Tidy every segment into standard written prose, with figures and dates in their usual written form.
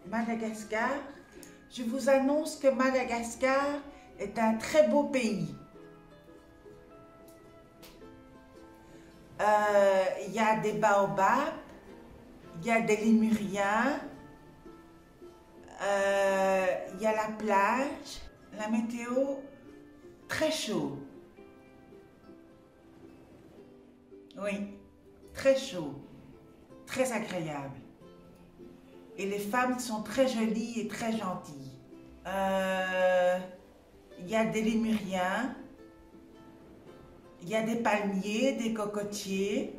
Madagascar, je vous annonce que Madagascar est un très beau pays. Il y a des baobabs, il y a des lémuriens, il y a la plage, la météo très chaud. Oui, très chaud, très agréable. Et les femmes sont très jolies et très gentilles. Il y a des lémuriens, il y a des palmiers, des cocotiers,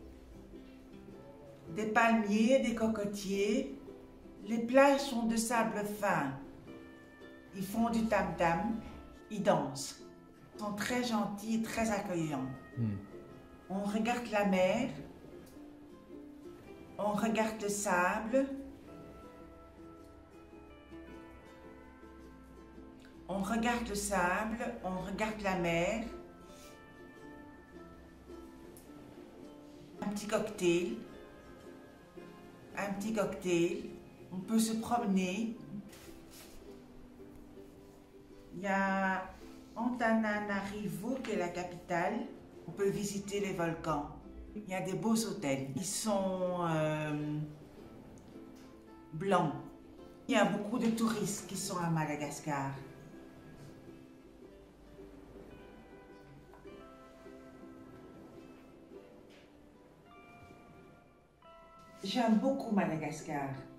des palmiers, des cocotiers. Les plages sont de sable fin. Ils font du tam-tam, ils dansent. Ils sont très gentils et très accueillants. On regarde la mer, on regarde le sable, on regarde le sable, on regarde la mer. Un petit cocktail, on peut se promener. Il y a Antananarivo qui est la capitale, on peut visiter les volcans. Il y a des beaux hôtels, ils sont blancs. Il y a beaucoup de touristes qui sont à Madagascar. J'aime beaucoup Madagascar.